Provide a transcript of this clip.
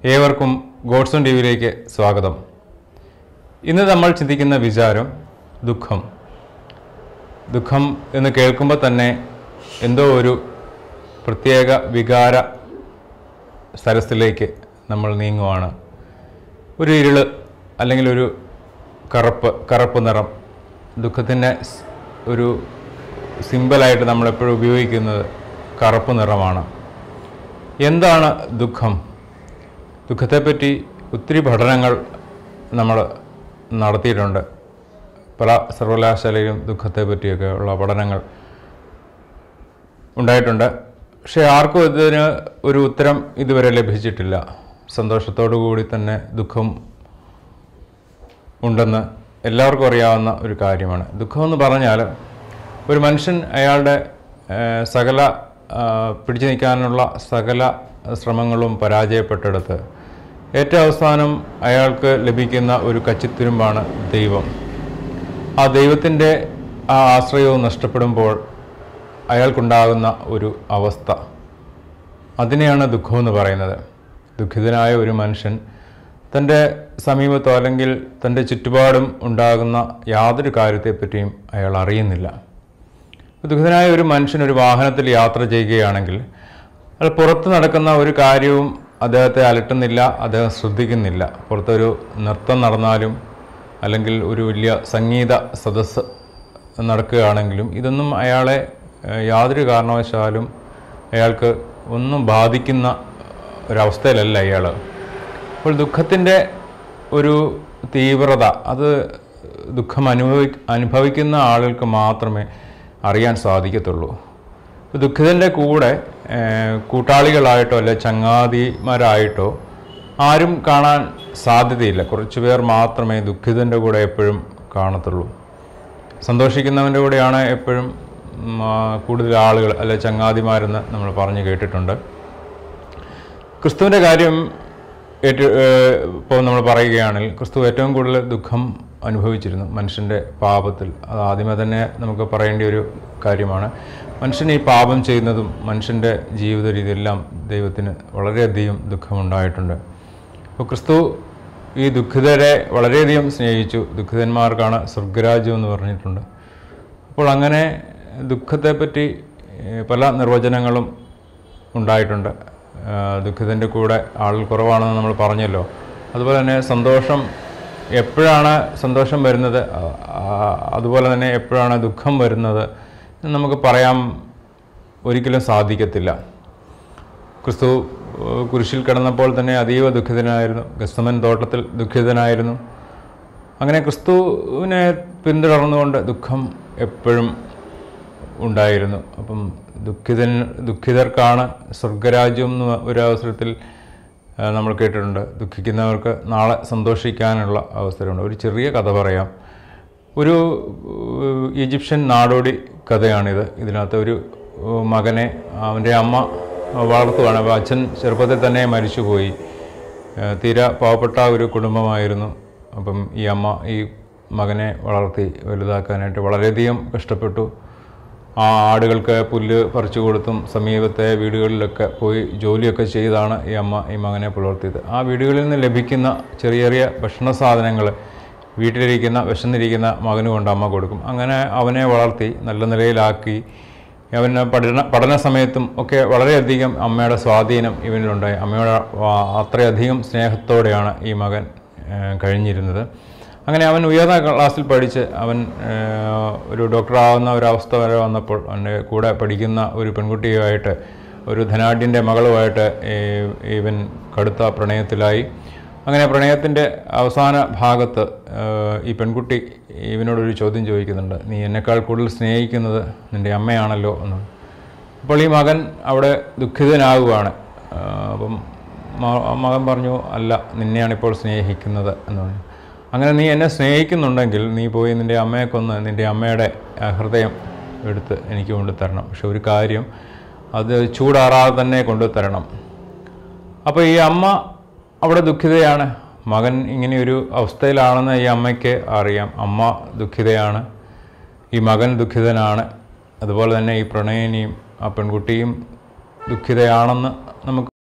ഏവർക്കും ഗോഡ്സോൺ ടിവിയിലേക്ക് സ്വാഗതം. ഇന്ന് നമ്മൾ ചിന്തിക്കുന്ന വിചാരം ദുഃഖം. ദുഃഖം എന്ന് കേൾക്കുമ്പോൾ തന്നെ എന്തോ ഒരു പ്രത്യേക വികാര സ്ഥലത്തിലേക്ക് നമ്മൾ നീങ്ങുവാണ്. ഒരു ഇരുള് അല്ലെങ്കിൽ ഒരു കറുപ്പ് നിറം ദുഃഖത്തിൻ്റെ ഒരു സിമ്പലായിട്ട് നമ്മളെപ്പോഴും ഉപയോഗിക്കുന്നത് കറുപ്പ് നിറമാണ്. എന്താണ് ദുഃഖം? ദുഃഖത്തെപ്പറ്റി ഒത്തിരി പഠനങ്ങൾ നമ്മൾ നടത്തിയിട്ടുണ്ട്. പല സർവകലാശാലയിലും ദുഃഖത്തെപ്പറ്റിയൊക്കെ ഉള്ള പഠനങ്ങൾ ഉണ്ടായിട്ടുണ്ട്. പക്ഷേ ആർക്കും ഇതിന് ഒരു ഉത്തരം ഇതുവരെ ലഭിച്ചിട്ടില്ല. സന്തോഷത്തോടു കൂടി തന്നെ ദുഃഖം ഉണ്ടെന്ന് എല്ലാവർക്കും അറിയാവുന്ന ഒരു കാര്യമാണ്. ദുഃഖമെന്ന് പറഞ്ഞാൽ ഒരു മനുഷ്യൻ അയാളുടെ സകല പിടിച്ചു നിൽക്കാനുള്ള സകല ശ്രമങ്ങളും പരാജയപ്പെട്ടെടുത്ത് ഏറ്റവും അവസാനം അയാൾക്ക് ലഭിക്കുന്ന ഒരു കച്ചിത്തുരുമ്പാണ് ദൈവം. ആ ദൈവത്തിൻ്റെ ആ ആശ്രയവും നഷ്ടപ്പെടുമ്പോൾ അയാൾക്കുണ്ടാകുന്ന ഒരു അവസ്ഥ, അതിനെയാണ് ദുഃഖമെന്ന് പറയുന്നത്. ദുഃഖിതനായ ഒരു മനുഷ്യൻ തൻ്റെ സമീപത്തോ അല്ലെങ്കിൽ തൻ്റെ ചുറ്റുപാടും ഉണ്ടാകുന്ന യാതൊരു കാര്യത്തെപ്പറ്റിയും അയാൾ അറിയുന്നില്ല. ദുഃഖിതനായ ഒരു മനുഷ്യൻ ഒരു വാഹനത്തിൽ യാത്ര ചെയ്യുകയാണെങ്കിൽ അത് പുറത്ത് നടക്കുന്ന ഒരു കാര്യവും അദ്ദേഹത്തെ അലട്ടുന്നില്ല, അദ്ദേഹം ശ്രദ്ധിക്കുന്നില്ല. പുറത്തൊരു നൃത്തം നടന്നാലും അല്ലെങ്കിൽ ഒരു വലിയ സംഗീത സദസ്സ് നടക്കുകയാണെങ്കിലും ഇതൊന്നും അയാളെ യാതൊരു കാരണവശാലും അയാൾക്ക് ഒന്നും ബാധിക്കുന്ന ഒരവസ്ഥയിലല്ല അയാൾ. അപ്പോൾ ദുഃഖത്തിൻ്റെ ഒരു തീവ്രത അത് ദുഃഖം അനുഭവിക്കുന്ന ആളുകൾക്ക് മാത്രമേ അറിയാൻ സാധിക്കത്തുള്ളൂ. ദുഃഖിതൻ്റെ കൂടെ കൂട്ടാളികളായിട്ടോ അല്ലെ ചങ്ങാതിമാരായിട്ടോ ആരും കാണാൻ സാധ്യതയില്ല. കുറച്ച് പേർ മാത്രമേ ദുഃഖിതൻ്റെ കൂടെ എപ്പോഴും കാണത്തുള്ളൂ. സന്തോഷിക്കുന്നവൻ്റെ കൂടെയാണ് എപ്പോഴും കൂടുതൽ ആളുകൾ അല്ലെ ചങ്ങാതിമാരെന്ന് നമ്മൾ പറഞ്ഞു കേട്ടിട്ടുണ്ട്. ക്രിസ്തുവിൻ്റെ കാര്യം ഇപ്പോൾ നമ്മൾ പറയുകയാണെങ്കിൽ ക്രിസ്തു ഏറ്റവും കൂടുതൽ ദുഃഖം അനുഭവിച്ചിരുന്നു മനുഷ്യൻ്റെ പാപത്തിൽ. അത് ആദ്യമേ തന്നെ നമുക്ക് പറയേണ്ട ഒരു കാര്യമാണ്. മനുഷ്യൻ ഈ പാപം ചെയ്യുന്നതും മനുഷ്യൻ്റെ ജീവിത രീതിയെല്ലാം ദൈവത്തിന് വളരെയധികം ദുഃഖമുണ്ടായിട്ടുണ്ട്. അപ്പോൾ ക്രിസ്തു ഈ ദുഃഖിതരെ വളരെയധികം സ്നേഹിച്ചു. ദുഃഖിതന്മാർക്കാണ് സ്വർഗരാജ്യം എന്ന് പറഞ്ഞിട്ടുണ്ട്. അപ്പോൾ അങ്ങനെ ദുഃഖത്തെപ്പറ്റി പല നിർവചനങ്ങളും ഉണ്ടായിട്ടുണ്ട്. ദുഃഖിതൻ്റെ കൂടെ ആൾ കുറവാണെന്ന് നമ്മൾ പറഞ്ഞല്ലോ. അതുപോലെ തന്നെ എപ്പോഴാണ് സന്തോഷം വരുന്നത്, അതുപോലെ തന്നെ എപ്പോഴാണ് ദുഃഖം വരുന്നത് നമുക്ക് പറയാൻ ഒരിക്കലും സാധിക്കത്തില്ല. ക്രിസ്തു കുരിശിൽ കിടന്നപ്പോൾ തന്നെ അതീവ ദുഃഖിതനായിരുന്നു. ഗെത്സമൻ തോട്ടത്തിൽ ദുഃഖിതനായിരുന്നു. അങ്ങനെ ക്രിസ്തുവിനെ പിന്തുടർന്നുകൊണ്ട് ദുഃഖം എപ്പോഴും ഉണ്ടായിരുന്നു. അപ്പം ദുഃഖിതർക്കാണ് സ്വർഗരാജ്യം എന്ന് ഒരു അവസരത്തിൽ നമ്മൾ കേട്ടിട്ടുണ്ട്. ദുഃഖിക്കുന്നവർക്ക് നാളെ സന്തോഷിക്കാനുള്ള അവസരമുണ്ട്. ഒരു ചെറിയ കഥ പറയാം. ഒരു ഈജിപ്ഷ്യൻ നാടോടി കഥയാണിത്. ഇതിനകത്ത് ഒരു മകനെ അവൻ്റെ അമ്മ വളർത്തുകയാണ്. അപ്പോൾ അച്ഛൻ ചെറുപ്പത്തിൽ തന്നെ മരിച്ചുപോയി. തീരെ പാവപ്പെട്ട ഒരു കുടുംബമായിരുന്നു. അപ്പം ഈ അമ്മ ഈ മകനെ വളർത്തി വലുതാക്കാനായിട്ട് വളരെയധികം കഷ്ടപ്പെട്ടു. ആ ആടുകൾക്ക് പുല്ല് പറിച്ചു കൊടുത്തും സമീപത്തെ വീടുകളിലൊക്കെ പോയി ജോലിയൊക്കെ ചെയ്താണ് ഈ അമ്മ ഈ മകനെ പുലർത്തിയത്. ആ വീടുകളിൽ നിന്ന് ലഭിക്കുന്ന ചെറിയ ചെറിയ ഭക്ഷണ സാധനങ്ങൾ വിശന്നിരിക്കുന്ന മകന് കൊണ്ട് അമ്മ കൊടുക്കും. അങ്ങനെ അവനെ വളർത്തി നല്ല നിലയിലാക്കി. അവന് പഠന സമയത്തും ഒക്കെ വളരെയധികം അമ്മയുടെ സ്വാധീനം ഇവനിലുണ്ടായി. അമ്മയുടെ അത്രയധികം സ്നേഹത്തോടെയാണ് ഈ മകൻ കഴിഞ്ഞിരുന്നത്. അങ്ങനെ അവൻ ഉയർന്ന ക്ലാസ്സിൽ പഠിച്ച് അവൻ ഒരു ഡോക്ടറാവുന്ന ഒരവസ്ഥ വരെ വന്നപ്പോൾ അവൻ്റെ കൂടെ പഠിക്കുന്ന ഒരു പെൺകുട്ടിയുമായിട്ട്, ഒരു ധനാഢ്യൻ്റെ മകളുമായിട്ട് ഇവൻ കടുത്ത പ്രണയത്തിലായി. അങ്ങനെ പ്രണയത്തിൻ്റെ അവസാന ഭാഗത്ത് ഈ പെൺകുട്ടി ഇവനോടൊരു ചോദ്യം ചോദിക്കുന്നുണ്ട്, നീ എന്നെക്കാൾ കൂടുതൽ സ്നേഹിക്കുന്നത് നിൻ്റെ അമ്മയാണല്ലോ എന്ന്. അപ്പോൾ ഈ മകൻ അവിടെ ദുഃഖിതനാകുകയാണ്. അപ്പം മകൻ പറഞ്ഞു, അല്ല, നിന്നെയാണിപ്പോൾ സ്നേഹിക്കുന്നത് എന്ന് പറഞ്ഞു. അങ്ങനെ നീ എന്നെ സ്നേഹിക്കുന്നുണ്ടെങ്കിൽ നീ പോയി നിൻ്റെ അമ്മയെ കൊന്ന് നിൻ്റെ അമ്മയുടെ ഹൃദയം എടുത്ത് എനിക്ക് കൊണ്ടുതരണം. പക്ഷെ ഒരു കാര്യം, അത് ചൂടാറാതെ തന്നെ കൊണ്ടുതരണം. അപ്പോൾ ഈ അമ്മ അവിടെ ദുഃഖിതയാണ്. മകൻ ഇങ്ങനെയൊരു അവസ്ഥയിലാണെന്ന് ഈ അമ്മയ്ക്ക് അറിയാം. അമ്മ ദുഃഖിതയാണ്, ഈ മകൻ ദുഃഖിതനാണ്. അതുപോലെ തന്നെ ഈ പ്രണയിനിയും ആ പെൺകുട്ടിയും ദുഃഖിതയാണെന്ന് നമുക്ക്